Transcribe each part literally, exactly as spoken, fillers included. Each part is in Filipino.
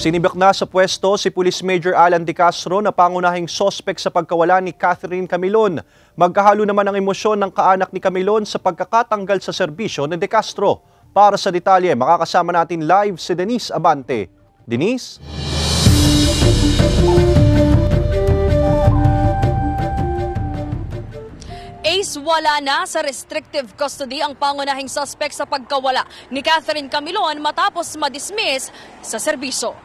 Sinibak na sa pwesto si Police Major Alan De Castro na pangunahing sospek sa pagkawala ni Catherine Camilon. Magkahalo naman ang emosyon ng kaanak ni Camilon sa pagkakatanggal sa serbisyo ni De Castro. Para sa detalye, makakasama natin live si Denise Abante. Denise? Ace, wala na sa restrictive custody ang pangunahing suspect sa pagkawala ni Catherine Camilon matapos madismiss sa serbisyo.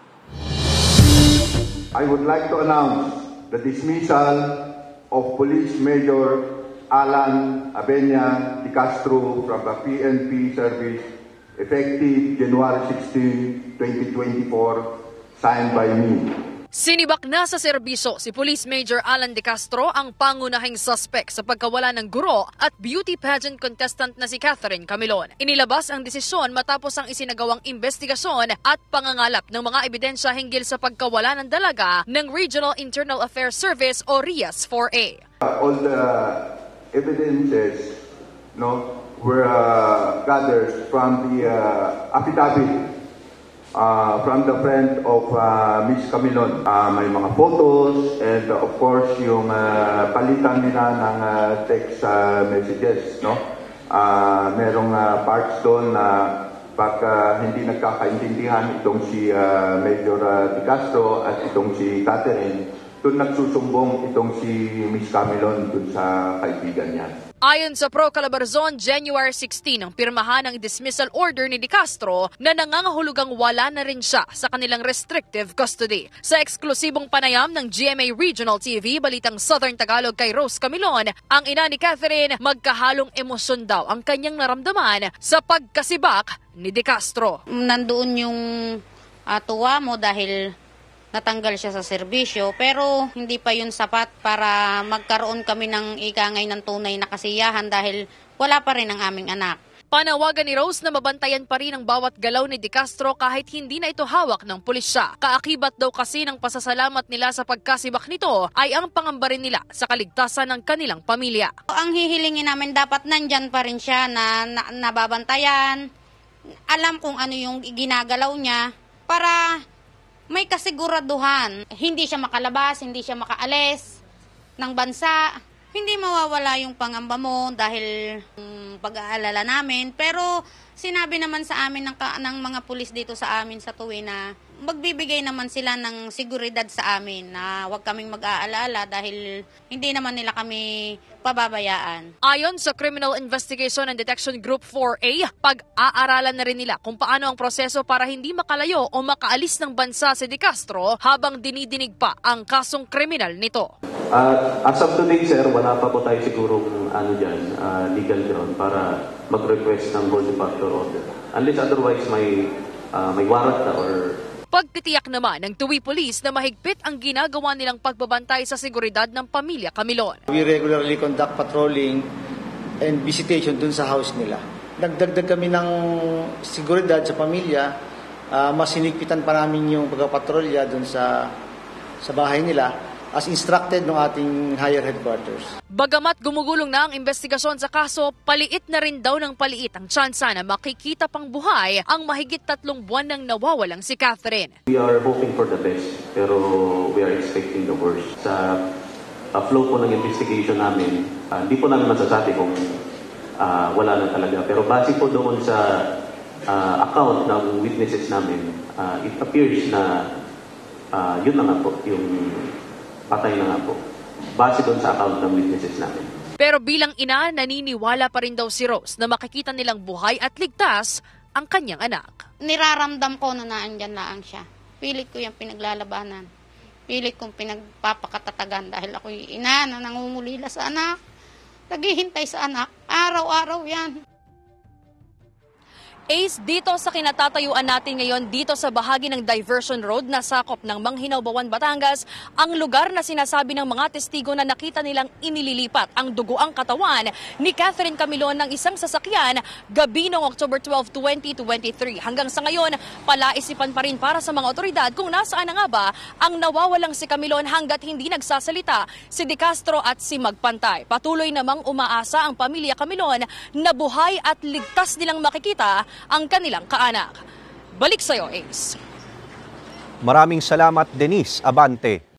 I would like to announce the dismissal of Police Major Alan Abenya De Castro from the P N P service effective January sixteenth, twenty twenty-four, signed by me. Sinibak na sa serbisyo si Police Major Alan De Castro, ang pangunahing suspect sa pagkawala ng guro at beauty pageant contestant na si Catherine Camilon. Inilabas ang desisyon matapos ang isinagawang investigasyon at pangangalap ng mga ebidensya hinggil sa pagkawala ng dalaga ng Regional Internal Affairs Service o R I A S four A. Uh, all the evidences no, were uh, gathered from the uh, affidavit Uh, from the friend of uh, Miz Camilon. Uh, may mga photos and uh, of course yung uh, palitan nila ng uh, text uh, messages. No? Uh, merong uh, parts doon na pag uh, hindi nagkakaintindihan itong si uh, Major uh, De Castro at itong si Catherine, doon nagsusumbong itong si Miz Camilon doon sa kaibigan niya. Ayon sa Pro Calabarzon, January sixteenth ang pirmahan ng dismissal order ni De Castro na nangangahulugang wala na rin siya sa kanilang restrictive custody. Sa eksklusibong panayam ng G M A Regional T V, Balitang Southern Tagalog kay Rose Camilon, ang ina ni Catherine, magkahalong emosyon daw ang kanyang naramdaman sa pagkasibak ni De Castro. Nandoon yung uh, tuwa mo dahil natanggal siya sa serbisyo, pero hindi pa yun sapat para magkaroon kami ng ikangay ng tunay na kasiyahan dahil wala pa rin ang aming anak. Panawagan ni Rose na mabantayan pa rin ang bawat galaw ni De Castro kahit hindi na ito hawak ng pulisya. Kaakibat daw kasi ng pasasalamat nila sa pagkasibak nito ay ang pangamba rin nila sa kaligtasan ng kanilang pamilya. Ang hihilingin namin dapat nandyan pa rin siya na, na nababantayan, alam kung ano yung ginagalaw niya para may kasiguraduhan. Hindi siya makalabas, hindi siya makaalis ng bansa. Hindi mawawala yung pangamba mo dahil um, pag-aalala namin. Pero sinabi naman sa amin ng, ng mga pulis dito sa amin sa tuwi na magbibigay naman sila ng seguridad sa amin na huwag kaming mag-aalala dahil hindi naman nila kami pababayaan. Ayon sa Criminal Investigation and Detection Group four A, pag-aaralan na rin nila kung paano ang proseso para hindi makalayo o makaalis ng bansa si De Castro habang dinidinig pa ang kasong kriminal nito. Uh, as of today, sir, wala pa po tayo sigurong ano dyan, uh, legal ground para mag-request ng hold departure order. Unless otherwise may, uh, may warrant na or... Pagtitiyak naman ng Tuwi Police na mahigpit ang ginagawa nilang pagbabantay sa seguridad ng pamilya Camilon. We regularly conduct patrolling and visitation dun sa house nila. Nagdagdag kami ng seguridad sa pamilya, uh, mas sinigpitan pa namin yung pagpapatrolya dun sa, sa bahay nila as instructed ng ating higher headquarters. Bagamat gumugulong na ang investigasyon sa kaso, paliit na rin daw ng paliit ang tsansa na makikita pang buhay ang mahigit tatlong buwan nang nawawalang si Catherine. We are hoping for the best, pero we are expecting the worst. Sa uh, flow po ng investigation namin, uh, hindi po namin masasabi kung uh, wala na talaga. Pero base po doon sa uh, account ng witnesses namin, uh, it appears na uh, yun na nga po, yung patay na nga po. Base doon sa account ng witnesses namin. Pero bilang ina, naniniwala pa rin daw si Rose na makikita nilang buhay at ligtas ang kanyang anak. Niraramdam ko na naandyan lang siya. Pilit ko yung pinaglalabanan. Pilit kong pinagpapakatatagan dahil ako'y ina na nangungulila sa anak. Naghihintay sa anak. Araw-araw yan. Ace, dito sa kinatatayuan natin ngayon, dito sa bahagi ng Diversion Road na sakop ng Manghinaw, Bawan, Batangas, ang lugar na sinasabi ng mga testigo na nakita nilang inililipat ang duguang katawan ni Catherine Camilon ng isang sasakyan gabi noong October twelfth, twenty twenty-three. Hanggang sa ngayon, palaisipan pa rin para sa mga otoridad kung nasaan na nga ba ang nawawalang si Camilon hanggat hindi nagsasalita si De Castro at si Magpantay. Patuloy namang umaasa ang pamilya Camilon na buhay at ligtas nilang makikita ang kanilang kaanak. Balik sa'yo, Ace. Maraming salamat, Denise Abante.